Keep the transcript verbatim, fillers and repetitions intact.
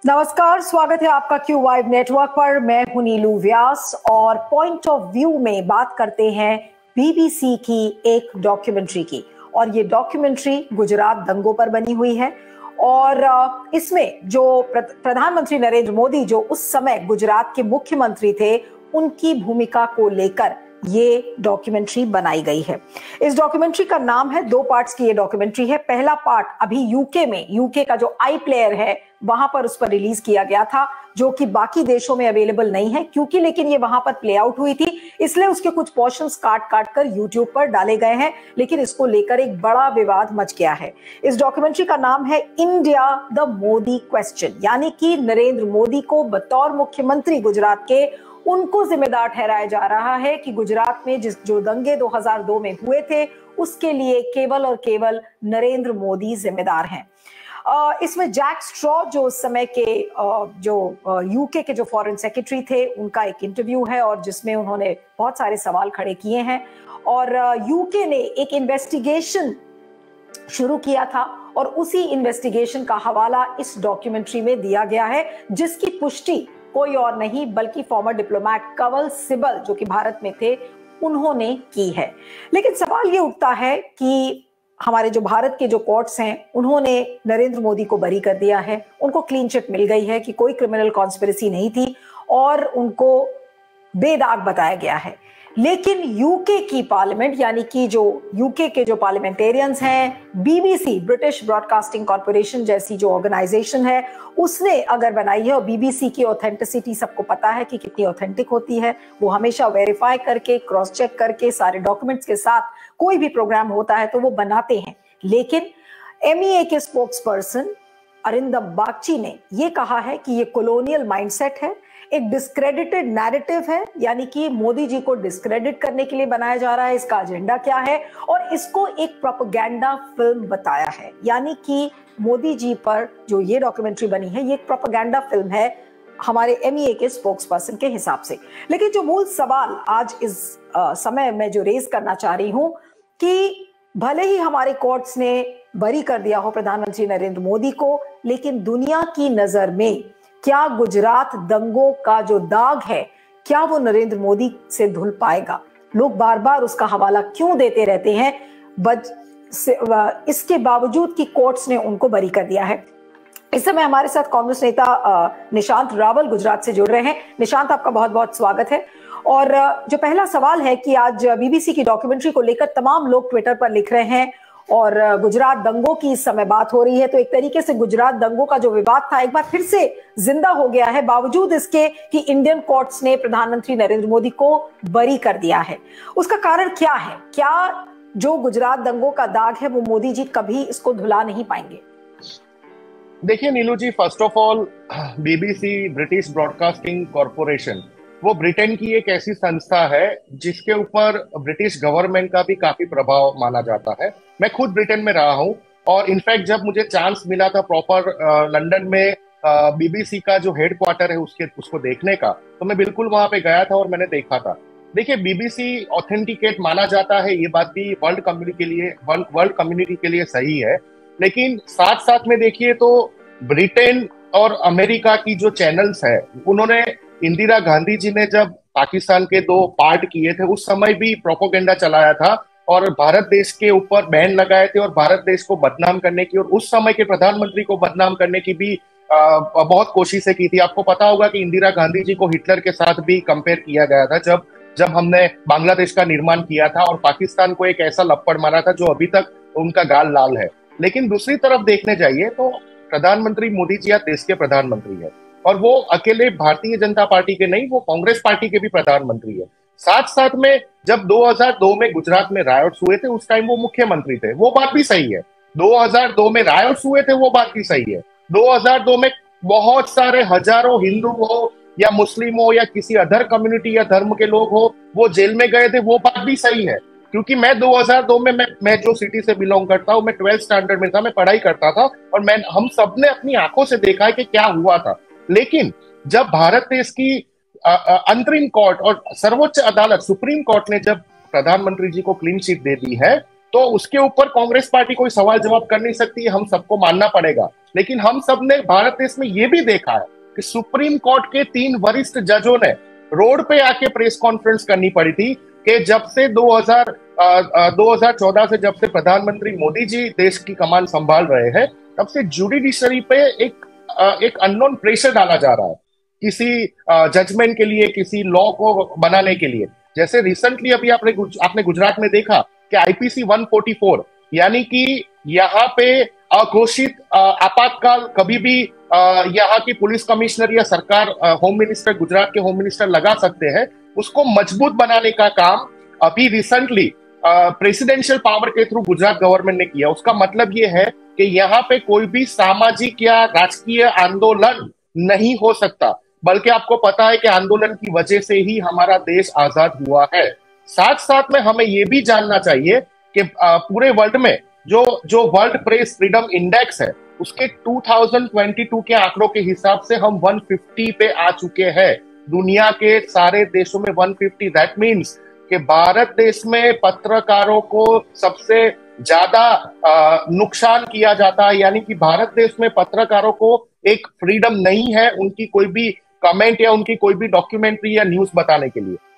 नमस्कार, स्वागत है आपका क्यू वाइव नेटवर्क पर। मैं हूं नीलू व्यास और पॉइंट ऑफ व्यू में बात करते हैं बीबीसी की एक डॉक्यूमेंट्री की। और ये डॉक्यूमेंट्री गुजरात दंगों पर बनी हुई है और इसमें जो प्रधानमंत्री नरेंद्र मोदी जो उस समय गुजरात के मुख्यमंत्री थे, उनकी भूमिका को लेकर ये डॉक्यूमेंट्री बनाई गई है। इस डॉक्यूमेंट्री का नाम है, दो पार्ट्स की ये डॉक्यूमेंट्री है। पहला पार्ट अभी यूके में, यूके का जो आई प्लेयर है वहां पर उस पर रिलीज किया गया था, जो कि बाकी देशों में अवेलेबल नहीं है क्योंकि लेकिन ये वहां पर प्ले आउट हुई थी, इसलिए उसके कुछ पोर्शंस काट काट कर यूट्यूब पर डाले गए हैं। लेकिन इसको लेकर एक बड़ा विवाद मच गया है। इस डॉक्यूमेंट्री का नाम है इंडिया द मोदी क्वेश्चन, यानी कि नरेंद्र मोदी को बतौर मुख्यमंत्री गुजरात के उनको जिम्मेदार ठहराया जा रहा है कि गुजरात में जिस जो दंगे दो हज़ार दो में हुए थे उसके लिए केवल और केवल नरेंद्र मोदी जिम्मेदार हैं। इसमें जैक स्ट्रॉ जो उस समय के जो यूके के जो फॉरेन सेक्रेटरी थे, उनका एक इंटरव्यू है और जिसमें उन्होंने बहुत सारे सवाल खड़े किए हैं। और यूके ने एक इन्वेस्टिगेशन शुरू किया था और उसी इन्वेस्टिगेशन का हवाला इस डॉक्यूमेंट्री में दिया गया है, जिसकी पुष्टि कोई और नहीं बल्कि फॉर्मर डिप्लोमेट कंवल सिब्बल जो कि भारत में थे, उन्होंने की है। लेकिन सवाल ये उठता है कि हमारे जो भारत के जो कोर्ट्स हैं, उन्होंने नरेंद्र मोदी को बरी कर दिया है, उनको क्लीन चिट मिल गई है कि कोई क्रिमिनल कॉन्स्पिरेसी नहीं थी और उनको बेदाग बताया गया है। लेकिन यूके की पार्लियामेंट, यानी कि जो यूके के जो पार्लियामेंटेरियंस हैं, बीबीसी ब्रिटिश ब्रॉडकास्टिंग कॉर्पोरेशन जैसी जो ऑर्गेनाइजेशन है, उसने अगर बनाई है, और बीबीसी की ऑथेंटिसिटी सबको पता है कि कितनी ऑथेंटिक होती है। वो हमेशा वेरीफाई करके, क्रॉस चेक करके, सारे डॉक्यूमेंट्स के साथ कोई भी प्रोग्राम होता है तो वो बनाते हैं। लेकिन एमईए के स्पोक्स पर्सन अरिंदम बागची ने ये कहा है कि ये कॉलोनियल माइंडसेट है, एक डिस्क्रेडिटेड नैरेटिव है, यानी कि मोदी जी को डिस्क्रेडिट करने के लिए बनाया जा रहा है। इसका एजेंडा क्या है? और इसको एक प्रोपेगेंडा फिल्म बताया है, यानी कि मोदी जी पर जो ये डॉक्यूमेंट्री बनी है, ये एक प्रोपेगेंडा फिल्म है हमारे एमईए के स्पोक्स पर्सन के हिसाब से। लेकिन जो मूल सवाल आज इस आ, समय में जो रेज करना चाह रही हूं कि भले ही हमारे कोर्ट्स ने बरी कर दिया हो प्रधानमंत्री नरेंद्र मोदी को, लेकिन दुनिया की नजर में क्या गुजरात दंगों का जो दाग है, क्या वो नरेंद्र मोदी से धुल पाएगा? लोग बार बार उसका हवाला क्यों देते रहते हैं? बज से, इसके बावजूद कि कोर्ट्स ने उनको बरी कर दिया है। इस समय हमारे साथ कांग्रेस नेता निशांत रावल गुजरात से जुड़ रहे हैं। निशांत, आपका बहुत बहुत स्वागत है। और जो पहला सवाल है कि आज बीबीसी की डॉक्यूमेंट्री को लेकर तमाम लोग ट्विटर पर लिख रहे हैं और गुजरात दंगों की इस समय बात हो रही है, तो एक तरीके से गुजरात दंगों का जो विवाद था एक बार फिर से जिंदा हो गया है, बावजूद इसके कि इंडियन कोर्ट्स ने प्रधानमंत्री नरेंद्र मोदी को बरी कर दिया है। उसका कारण क्या है? क्या जो गुजरात दंगों का दाग है वो मोदी जी कभी इसको धुला नहीं पाएंगे? देखिए Neelu ji, first of all BBC British Broadcasting Corporation वो ब्रिटेन की एक ऐसी संस्था है जिसके ऊपर ब्रिटिश गवर्नमेंट का भी काफी प्रभाव माना जाता है। मैं खुद ब्रिटेन में रहा हूँ और इनफैक्ट जब मुझे चांस मिला था प्रॉपर लंदन में बीबीसी का जो हेड क्वार्टर है उसके उसको देखने का, तो मैं बिल्कुल वहां पे गया था और मैंने देखा था। देखिए, बीबीसी ऑथेंटिकेट माना जाता है, ये बात भी वर्ल्ड कम्युनिटी के लिए वर्ल्ड कम्युनिटी के लिए सही है। लेकिन साथ साथ में देखिए तो ब्रिटेन और अमेरिका की जो चैनल्स है, उन्होंने इंदिरा गांधी जी ने जब पाकिस्तान के दो पार्ट किए थे उस समय भी प्रोपोगेंडा चलाया था और भारत देश के ऊपर बैन लगाए थे और भारत देश को बदनाम करने की और उस समय के प्रधानमंत्री को बदनाम करने की भी आ, बहुत कोशिशें की थी। आपको पता होगा कि इंदिरा गांधी जी को हिटलर के साथ भी कंपेयर किया गया था जब जब हमने बांग्लादेश का निर्माण किया था, और पाकिस्तान को एक ऐसा लप्पड़ मारा था जो अभी तक उनका गाल लाल है। लेकिन दूसरी तरफ देखने जाइए तो प्रधानमंत्री मोदी जी आज देश के प्रधानमंत्री है और वो अकेले भारतीय जनता पार्टी के नहीं, वो कांग्रेस पार्टी के भी प्रधानमंत्री है। साथ साथ में जब दो हज़ार दो में गुजरात में रायट्स हुए थे उस टाइम वो मुख्यमंत्री थे, वो बात भी सही है। दो हज़ार दो में रायट्स हुए थे, वो बात भी सही है। दो हज़ार दो में बहुत सारे हजारों हिंदू हो या मुस्लिम हो या किसी अदर कम्युनिटी या धर्म के लोग हो, वो जेल में गए थे, वो बात भी सही है। क्योंकि मैं दो हज़ार दो में मैं मैं जो सिटी से बिलोंग करता हूँ, मैं ट्वेल्थ स्टैंडर्ड में था, मैं पढ़ाई करता था और मैं हम सबने अपनी आंखों से देखा है कि क्या हुआ था। लेकिन जब भारत देश की अंतरिम कोर्ट और सर्वोच्च अदालत सुप्रीम कोर्ट ने जब प्रधानमंत्री जी को क्लीन चिट दे दी है, तो उसके ऊपर कांग्रेस पार्टी कोई सवाल जवाब कर नहीं सकती, हम सबको मानना पड़ेगा। लेकिन हम सब ने भारत देश में ये भी देखा है कि सुप्रीम कोर्ट के तीन वरिष्ठ जजों ने रोड पे आके प्रेस कॉन्फ्रेंस करनी पड़ी थी कि जब से दो हज़ार चौदह से जब से प्रधानमंत्री मोदी जी देश की कमान संभाल रहे हैं, तब से जुडिशरी पे एक एक अननोन प्रेशर डाला जा रहा है किसी जजमेंट के लिए, किसी लॉ को बनाने के लिए। जैसे रिसेंटली अभी आपने आपने गुजरात में देखा कि आईपीसी एक सौ चौवालीस, यानी कि यहाँ पे अघोषित आपातकाल कभी भी यहाँ की पुलिस कमिश्नर या सरकार, होम मिनिस्टर, गुजरात के होम मिनिस्टर लगा सकते हैं, उसको मजबूत बनाने का काम अभी रिसेंटली प्रेसिडेंशियल पावर के थ्रू गुजरात गवर्नमेंट ने किया। उसका मतलब ये है कि यहाँ पे कोई भी सामाजिक या राजकीय आंदोलन नहीं हो सकता, बल्कि आपको पता है कि आंदोलन की वजह से ही हमारा देश आजाद हुआ है। साथ साथ में हमें यह भी जानना चाहिए कि पूरे वर्ल्ड में जो जो वर्ल्ड प्रेस फ्रीडम इंडेक्स है, उसके दो हज़ार बाईस के आंकड़ों के हिसाब से हम एक सौ पचास पे आ चुके हैं। दुनिया के सारे देशों में एक सौ पचास, दैट मीन्स कि भारत देश में पत्रकारों को सबसे ज्यादा नुकसान किया जाता है, यानी कि भारत देश में पत्रकारों को एक फ्रीडम नहीं है उनकी कोई भी कमेंट या उनकी कोई भी डॉक्यूमेंट्री या न्यूज बताने के लिए।